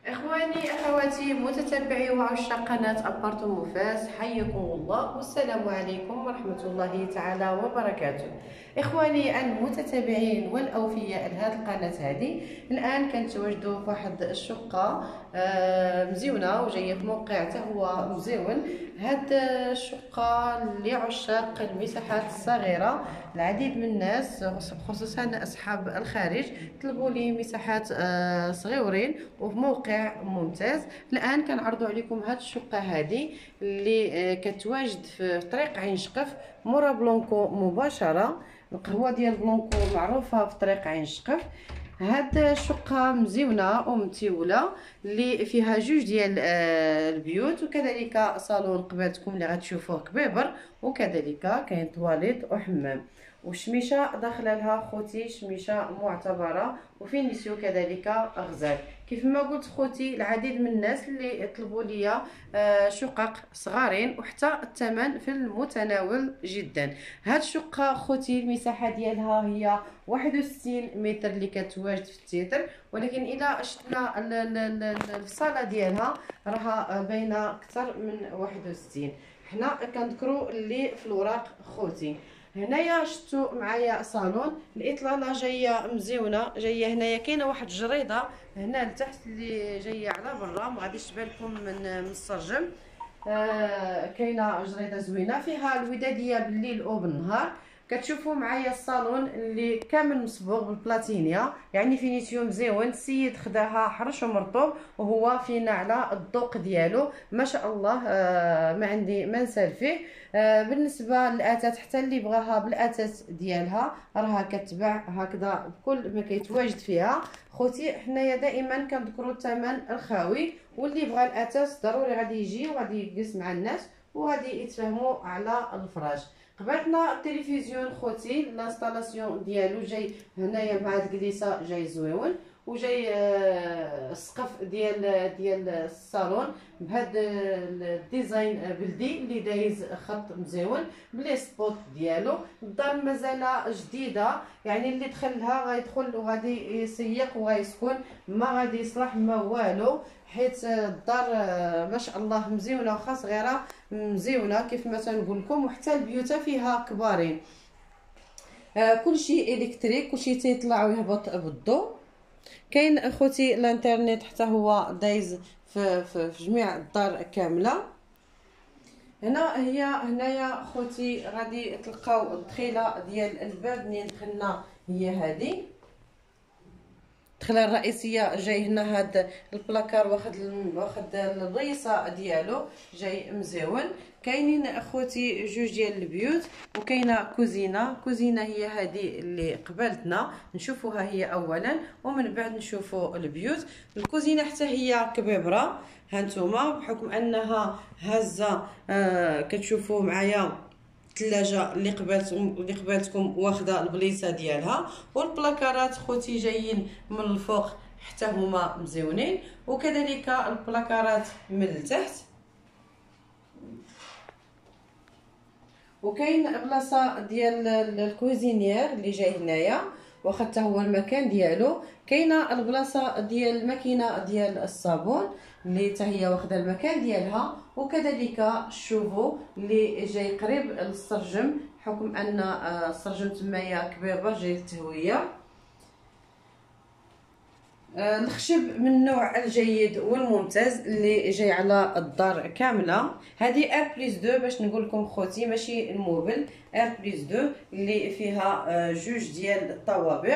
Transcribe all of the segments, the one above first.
إخواني أخواتي متتبعي وعشاق قناة أبارتمون فاس، حيكم الله والسلام عليكم ورحمة الله تعالى وبركاته. إخواني المتتبعين والأوفياء لهذه القناة هذه، الآن كنتواجدوا في واحد الشقة مزيونة وجاية في موقع حتى هو مزيون. هاد الشقة لعشاق المساحات الصغيرة. العديد من الناس خصوصا أصحاب الخارج طلبوا لي مساحات صغيورين وفي موقع ممتاز. الان كنعرضوا عليكم هاد الشقه هذه اللي كتواجد في طريق عين شقف مورا بلونكو مباشره. القهوه ديال بلونكو معروفه في طريق عين شقف. هاد الشقه مزيونه ومتيوله اللي فيها جوج ديال البيوت، وكذلك صالون قبالتكم اللي غتشوفوه كبيبر، وكذلك كاين طواليت وحمام وشميشه داخله لها خوتي، شميشه معتبره وفينيسيو كذلك غزال. كيف ما قلت خوتي، العديد من الناس اللي طلبوا لي شقق صغارين وحتى الثمن في المتناول جدا. هاد الشقه خوتي المساحه ديالها هي 61 متر اللي كتواجد في التيتر، ولكن الى شفنا الصاله ديالها راها باينه اكثر من 61. حنا كنذكروا اللي في الوراق خوتي. هنايا شفتوا معايا صالون، الاطلاله جايه مزيونه، جايه هنايا كاينه واحد الجريده هنا لتحت اللي جايه على برا، ما غاديش تبان لكم من السرجم. كاينه جريده زوينه فيها الوداديه بالليل او بالنهار. كتشوفوا معايا الصالون اللي كامل مصبوغ بالبلاتينيا، يعني فينيسيون مزيون. السيد خداها حرش ومرطوب وهو فينا على الذوق ديالو ما شاء الله. ما عندي ما نسال فيه. بالنسبه للاثاث، حتى اللي بغاها بالاثاث ديالها راها كتباع هكذا بكل ما كيتواجد فيها. خوتي حنايا دائما كنذكروا الثمن الخاوي، واللي بغى الاثاث ضروري غادي يجي وغادي يجلس مع الناس وغادي يتفاهموا على الفراش. قبلتنا التلفزيون خوتي، الانستالاسيون ديالو جاي هنايا مع الكليسه جاي زويون، وجاي السقف ديال الصالون بهذا الديزاين بلدي اللي دايز خط مزيون بلي سبوت ديالو. الدار مازال جديده، يعني اللي دخلها غيدخل وغادي يسيق وغيسكن، ما غادي يصلح ما والو، حيت الدار ما شاء الله مزيونه واخا صغيره مزيونه كيف ما تنقول لكم، وحتى البيوت فيها كبارين. كلشي الكتريك، كلشي تيطلع ويهبط بالضوء. كاين اخوتي الانترنت حتى هو دايز في جميع الدار كامله. هنايا خوتي غادي تلقاو الدخيله ديال الباب. منين دخلنا هي هذه الدخله الرئيسيه، جاي هنا هاد البلاكار واخد البريصه ديالو جاي مزيون. كاينين اخوتي جوج ديال البيوت، وكاينه كوزينه هي هذه اللي قبلتنا نشوفوها هي اولا ومن بعد نشوفوا البيوت. الكوزينه حتى هي كبيبره هانتوما، بحكم انها هازه. كتشوفوا معايا الثلاجه اللي قبالتكم واخده البليصه ديالها، والبلاكارات خوتي جايين من الفوق حتى هما مزيونين، وكذلك البلاكارات من التحت. وكاين بلاصه ديال الكوزينيير اللي جاي هنايا واخا حتى هو المكان ديالو. كاينه البلاصه ديال الماكينه ديال الصابون اللي حتى هي واخده المكان ديالها، وكذلك الشوفو اللي جاي قريب للسرجم، حكم ان السرجم تمايا كبيبر جاي التهويه. الخشب من النوع الجيد والممتاز اللي جاي على الدار كامله. هذه ار بليس 2 باش نقول لكم خوتي، ماشي الموبل، ار بليس 2 اللي فيها جوج ديال الطوابق.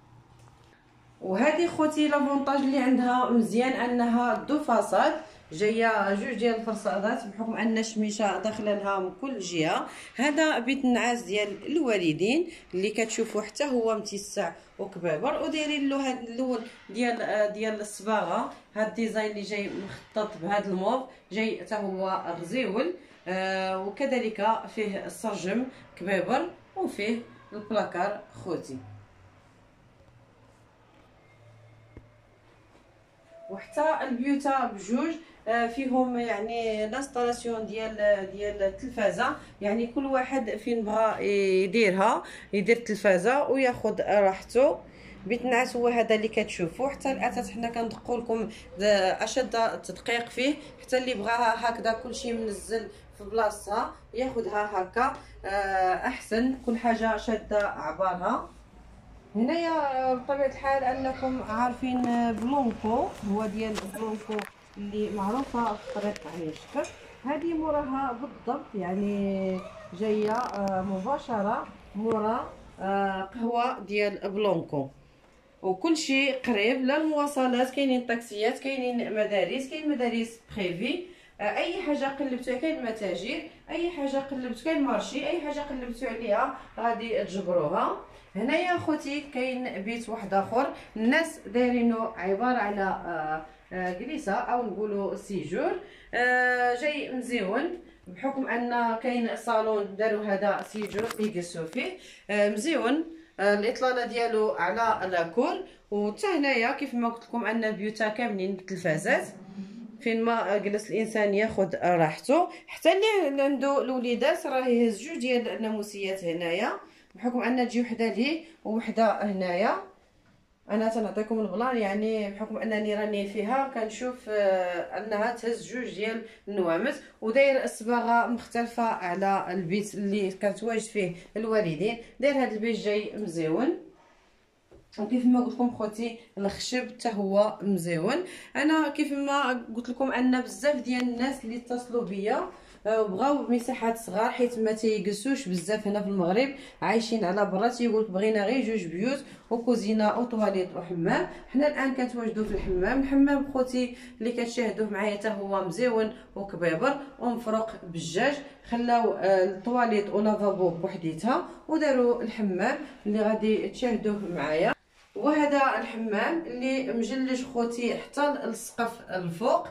وهذه خوتي لافونتاج اللي عندها مزيان انها دو فاصاد، جايه جوج ديال الفرصادات بحكم ان الشميشه داخله لها من كل جهه. هذا بيت النعاس ديال الوالدين اللي كتشوفوا حتى هو متسع وكبابر، ودايرين له هذا اللون ديال الصباغه. هذا الديزاين اللي جاي مخطط بهذا الموف جاي حتى هو غزيول. وكذلك فيه السرجم كبابر وفيه البلاكار خوتي. وحتى البيوت بجوج فيهم يعني لانستالاسيون ديال التلفازه، يعني كل واحد فين بغى يدير التلفازه وياخذ راحته. بيت النعاس هو هذا اللي كتشوفوا. حتى الاتات حنا كندقوا لكم اشد التدقيق فيه، حتى اللي بغاها هكذا كلشي منزل في بلاصتها ياخذها هكا احسن. كل حاجه شاده عبارها. هنايا بطبيعه الحال انكم عارفين بلونكو، هو ديال بلونكو اللي معروفه في طريق عيشك. هذه موراها بالضبط يعني جايه مباشره مورا قهوه ديال بلونكو. وكل شيء قريب، لا المواصلات، كاينين طاكسيات، كاينين مدارس، كاين مدارس بريفي. اي حاجه قلبتوها، كاين المتاجر، اي حاجه قلبتو، كاين مارشي، اي حاجه قلبتو عليها غادي تجبروها. هنايا خوتي كاين بيت واحد اخر الناس دايرينو عباره على جليسه او نقولوا سيجور. جاي مزيون بحكم ان كاين صالون داروا هذا سيجور يجلسوا فيه مزيون. الاطلاله ديالو على لاكور. وحتى هنايا كيف ما قلت لكم ان البيوتا كاملين بالتلفازات فين ما جلس الانسان ياخذ راحته. حتى اللي عنده الوليدات راه يهز جوج ديال الناموسيات هنايا بحكم ان تجي وحده ليه وحده هنايا. انا تنعطيكم البلان يعني بحكم انني راني فيها كنشوف انها تهز جوج ديال النوامس، وداير الصباغه مختلفه على البيت اللي كتواجد فيه الوالدين. داير هذا البيت جاي مزيون. وكيف ما قلت لكم خوتي الخشب حتى هو مزيون. انا كيف ما قلت لكم ان بزاف ديال الناس اللي اتصلوا بيا بغاو مساحات صغار حيت ما تيجلسوش بزاف هنا في المغرب، عايشين على برا، تيقول بغينا غير جوج بيوت وكوزينه وطواليت وحمام. حنا الان كنتواجدوا في الحمام خوتي اللي كتشاهدوه معايا حتى هو مزيون وكبيبر ومفروق بالجاج. خلاو الطواليت ولافابو بوحديتها وداروا الحمام اللي غادي تشاهدوه معايا. وهذا الحمام اللي مجلج خوتي حتى السقف الفوق.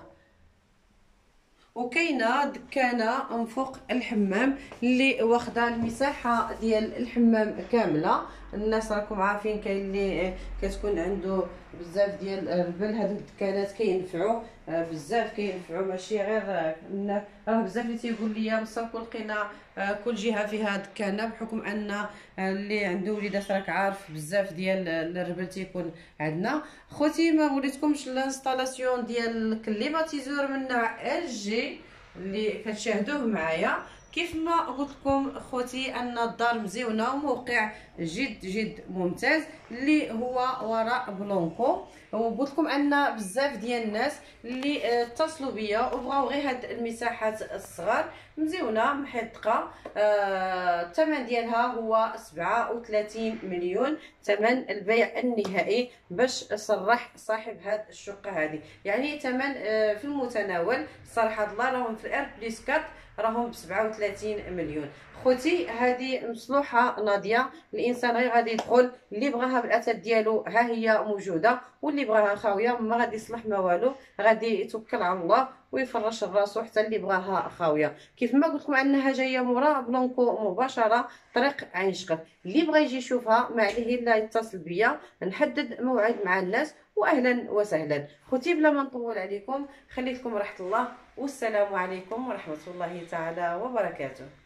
وكاينه دكانه من فوق الحمام اللي واخده المساحه ديال الحمام كامله. الناس راكم عارفين كاين اللي كتكون عنده بزاف ديال البل، هاد الدكانات كينفعوا بزاف، كينفعوا ماشي غير راه بزاف اللي تيقول لي مصاكو لقينا كل جهه فيها دكانه بحكم ان اللي عنده وليدات راك عارف بزاف ديال الربل تيكون عندنا. خوتي ما وريتكمش الانستالاسيون ديال الكليماتيزور من نوع LG اللي كتشاهدوه معايا. كيف ما قلت لكم خوتي ان الدار مزيونه وموقع جد ممتاز اللي هو وراء بلونكو. وقلت لكم ان بزاف ديال الناس اللي اتصلوا بيا وبغاو غير هاد المساحات الصغار مزيونه محدقه. الثمن ديالها هو 37 مليون، ثمن البيع النهائي باش صرح صاحب هاد الشقه هذه، يعني ثمن في المتناول. صراحه الله راهم في الار بليس 4 راهم ب 37 مليون. خوتي هذه مصلوحه ناضيه، الانسان غير غادي يدخل اللي بغاها بالاثاث ديالو ها هي موجوده، واللي بغاها خاويه ما غادي يصلح ما والو، غادي يتوكل على الله ويفرش راسو حتى اللي بغاها خاويه. كيف ما قلت لكم انها جايه مورا بلونكو مباشره طريق عين شقف. اللي بغى يجي يشوفها ما عليه الا يتصل بيا نحدد موعد مع الناس. واهلا وسهلا خوتي. بلا ما نطول عليكم خليت لكم راحه الله، والسلام عليكم ورحمه الله تعالى وبركاته.